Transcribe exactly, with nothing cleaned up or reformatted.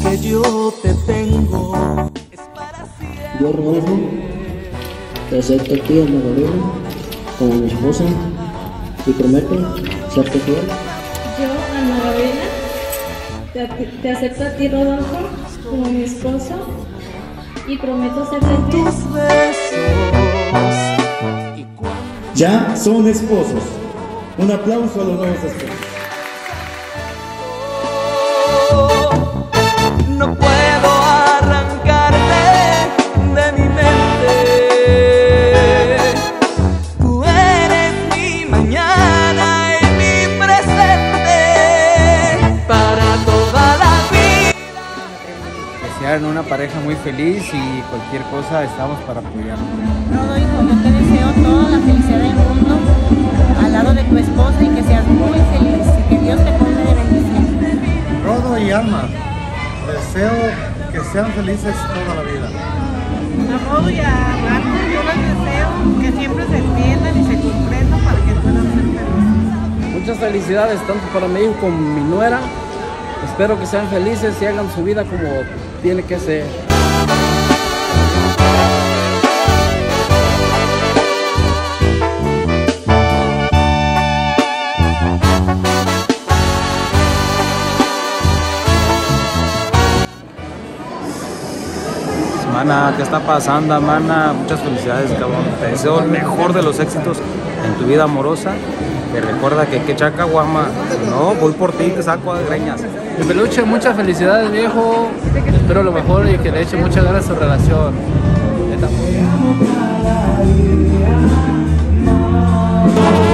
que yo te tengo es para siempre. Yo, Rodolfo, te acepto a ti, a Magdalena, como mi esposa y prometo serte fiel. Yo, Ana Gabriela, te, te acepto a ti, Rodolfo, como mi esposo y prometo serte fiel. Tus besos. Ya son esposos. Un aplauso a los nuevos esposos. No puedo arrancarte de mi mente. Tú eres mi mañana y mi presente para toda la vida. Que sean una pareja muy feliz y cualquier cosa estamos para apoyarnos. Rodo, hijo, yo te deseo toda la felicidad del mundo al lado de tu esposa y que seas muy feliz y que Dios te ponga de bendición. Rodo y Alma, deseo que sean felices toda la vida. A Rodo y a Marco yo les deseo que siempre se entiendan y se comprendan para que puedan ser felices. Muchas felicidades tanto para mi hijo como mi nuera. Espero que sean felices y hagan su vida como tiene que ser. Mana, ¿qué está pasando, mana? Muchas felicidades, cabrón. Te deseo el mejor de los éxitos en tu vida amorosa. Te recuerda que que chaca, guama. No, voy por ti, te saco de greñas. Mi peluche, muchas felicidades, viejo. Espero lo mejor y que le eche muchas ganas a su relación. Neta.